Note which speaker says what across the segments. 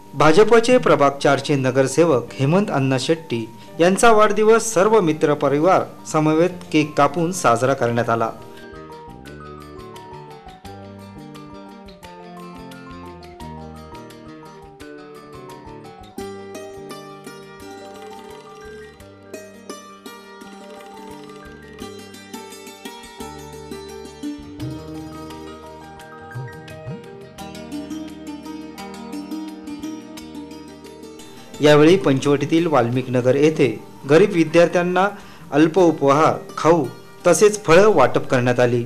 Speaker 1: भाजपचे प्रभाग 4चे नगरसेवक हेमंत अण्णा शेट्टी यांचा वाढदिवस सर्व मित्र परिवार समवेत केक कापून साजरा करण्यात आला। यावेळी पंचवटीतील वाल्मिक नगर येथे गरीब विद्यार्थ्यांना अल्प उपहार, खाऊ तसेच फळे वाटप करण्यात आली।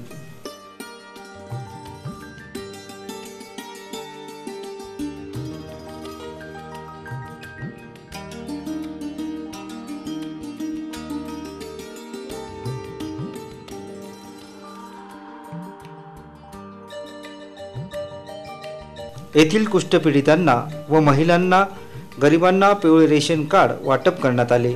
Speaker 1: येथील कुष्ठपीडितांना व महिलांना गरिबांना पिवळे रेशन कार्ड वाटप करण्यात आले।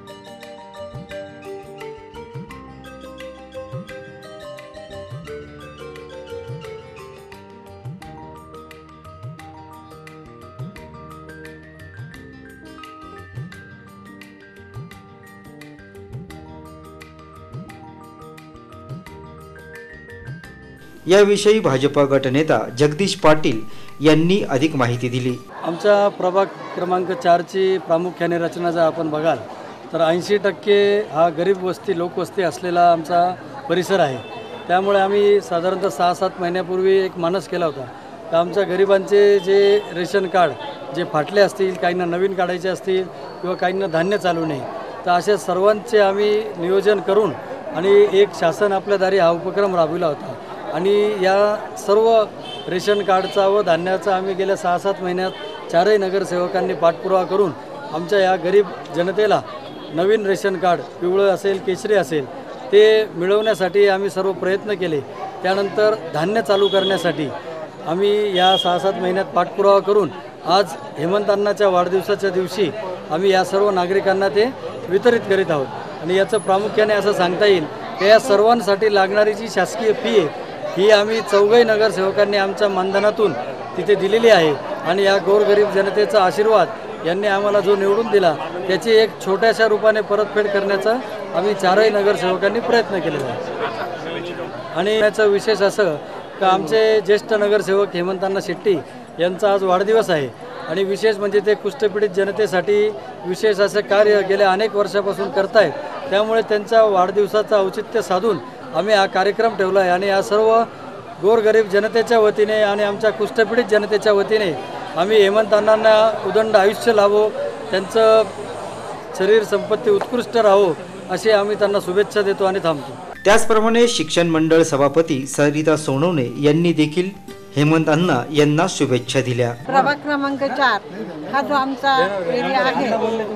Speaker 1: याविषयी भाजपा गटनेता जगदीश पाटील यांनी अधिक माहिती दिली।
Speaker 2: आमच्या प्रभाग क्रमांक 4 ची प्रामुख्याने रचना जर आपण बघाल तर 80% हा गरीब वस्ती लोकवस्ती असलेला आमचा परिसर आहे। त्यामुळे आम्ही साधारणतः 6-7 महिन्यापूर्वी एक मानस केला होता तर आमच्या गरिबांचे जे रेशन कार्ड जे फाटले असतील, काहींना नवीन काढायचे असतील किंवा काहींना धान्य चालू नाही, तर अशा सर्वांचे आम्ही नियोजन करून आणि एक शासन आपल्या दारी हा उपक्रम राबविला होता आणि या सर्व रेशन कार्डचा व धान्याचा आम्ही गेल्या 6-7 महिन्यात 4ही नगरसेवकांनी पाठपुरावा करून आमच्या या गरीब जनतेला नवीन रेशन कार्ड पिवळं असेल केशरी असेल ते मिळवण्यासाठी आम्ही सर्व प्रयत्न केले। त्यानंतर धान्य चालू करण्यासाठी आम्ही या 6-7 महिन्यात पाठपुरावा करून आज हेमंत अण्णाच्या वाढदिवसाच्या दिवशी आम्ही या सर्व नागरिकांना ते वितरित करीत आहोत। आणि याचं प्रामुख्याने असं सांगता येईल की या सर्वांसाठी लागणारी जी शासकीय फी आहे ही आम्ही 4ही नगरसेवकांनी आमच्या मानधनातून तिथे दिलेली आहे आणि या गोरगरीब जनतेचा आशीर्वाद यांनी आम्हाला जो निवडून दिला त्याची एक छोट्याशा रूपाने परतफेड करण्याचा आम्ही 4ही नगरसेवकांनी प्रयत्न केलेला आहे। आणि याचं विशेष असं की आमचे ज्येष्ठ नगरसेवक हेमंत अण्णा शेट्टी यांचा आज वाढदिवस आहे आणि विशेष म्हणजे ते कुष्ठपीडित जनतेसाठी विशेष असं कार्य गेल्या अनेक वर्षापासून करतायत। त्यामुळे त्यांच्या वाढदिवसाचं औचित्य साधून आम्ही हा कार्यक्रम ठेवला आहे आणि या सर्व गोरगरीब जनतेच्या वतीने आणि आमच्या कुष्ठपीडित जनतेच्या वतीने आम्ही हेमंत अण्णांना उदंड आयुष्य लाभो, त्यांचं शरीर संपत्ती उत्कृष्ट राहो अशी आम्ही त्यांना शुभेच्छा देतो आणि थांबतो।
Speaker 1: त्याचप्रमाणे शिक्षण मंडळ सभापती सरिता सोनवणे यांनी देखील हेमंत अण्णा यांना शुभेच्छा दिल्या।
Speaker 3: प्रभाग क्रमांक 4 हा जो आमचा एरिया आहे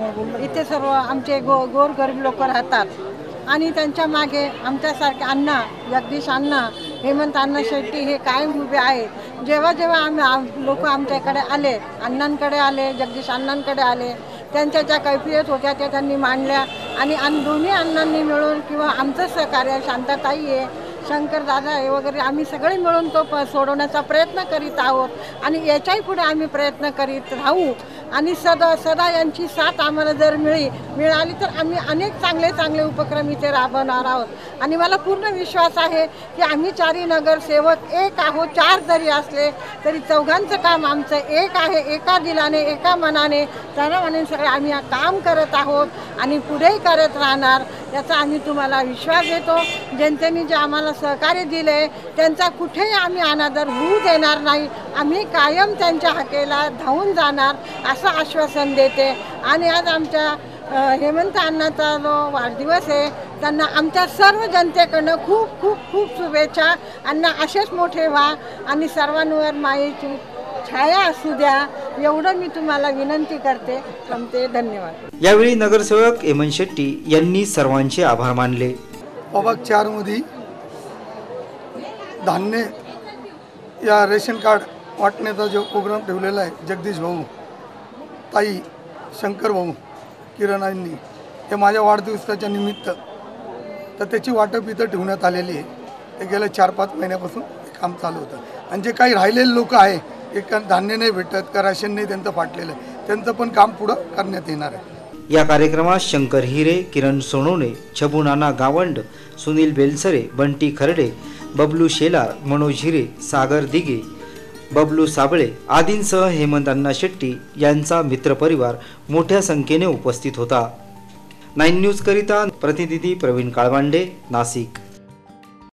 Speaker 3: इथे सर्व आमचे गोरगरीब लोक राहतात आणि त्यांच्या मागे आमच्यासारखे अण्णा जगदीश अण्णा हेमंत अण्णा शेट्टी हे कायम उभे आहेत। जेव्हा जेव्हा आम्ही लोक आमच्याकडे आले, अण्णांकडे आले, जगदीश अण्णांकडे आले, त्यांच्या ज्या कैफियत होत्या त्या त्यांनी मांडल्या आणि दोन्ही अण्णांनी मिळून किंवा आमचं सहकार्य शांताताई आहे, शंकर दादा आहे वगैरे आम्ही सगळे मिळून तो सोडवण्याचा प्रयत्न करीत आहोत आणि याच्याही पुढे आम्ही प्रयत्न करीत राहू आणि सदा यांची साथ आम्हाला जर मिळाली तर आम्ही अनेक चांगले उपक्रम इथे राबवणार आहोत। आणि मला पूर्ण विश्वास आहे की आम्ही 4ही नगरसेवक एक आहोत, 4 जरी असले तरी चौघांचं काम आमचं एक आहे, एका दिलाने एका मनाने सर्वांनी सगळे आम्ही काम करत आहोत आणि पुढेही करत राहणार याचा आम्ही तुम्हाला विश्वास देतो। जनतेने जे आम्हाला सहकार्य दिले त्यांचा कुठेही आम्ही अनादर होऊ देणार नाही, आम्ही कायम त्यांच्या हाकेला धावून जाणार असं आश्वासन देते। आणि आज आमच्या हेमंत अण्णाचा जो वाढदिवस आहे त्यांना आमच्या सर्व जनतेकडनं खूप खूप खूप शुभेच्छा। अण्णा असेच मोठे व्हा आणि सर्वांवर मायेची छाया असू द्या एवढं मी तुम्हाला विनंती करते। थांबते, धन्यवाद।
Speaker 1: यावेळी नगरसेवक हेमंत शेट्टी यांनी सर्वांचे आभार मानले।
Speaker 4: प्रभाग 4 मध्ये धान्य या रेशन कार्ड वाटण्याचा जो प्रोग्राम ठेवलेला आहे जगदीश भाऊ, ताई, शंकर भाऊ, किरणांनी हे माझ्या वाढदिवसाच्या निमित्त तर त्याची वाटप इथं ठेवण्यात आलेली आहे। ते गेल्या 4-5 महिन्यापासून काम चालू होतं आणि जे काही राहिलेले लोक आहे एक धान्य नाही भेटत का राशन नाही त्यांचं फाटलेलं आहे, त्यांचं पण काम पुढं करण्यात येणार आहे.
Speaker 1: या कार्यक्रमात शंकर हिरे, किरण सोनवणे, छबू नाना गावंड, सुनील बेलसरे, बंटी खर्डे, बबलू शेलार, मनोज हिरे, सागर दिगे, बबलू साबळे आदींसह हेमंत अण्णा शेट्टी यांचा मित्रपरिवार मोठ्या संख्येने उपस्थित होता. 9 न्यूज करिता प्रतिनिधी प्रवीण काळबांडे, नाशिक.